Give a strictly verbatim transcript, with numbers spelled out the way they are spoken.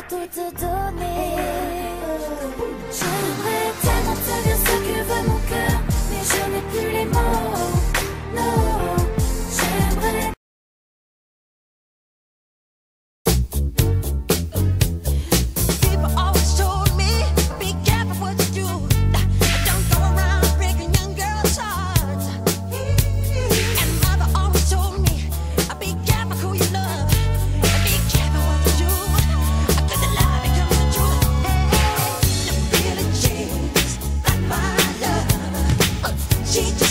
tout te donner. J'aimerais tellement te dire ce que veut mon cœur, mais je n'ai plus les mots. Non, j'aimerais. People always told me, be careful what you do. Don't go around breaking young girls' hearts. And mother always told me, be careful who you love. Be careful what you do. Cause the lie becomes the truth. Hey, the feeling changes like my love. She just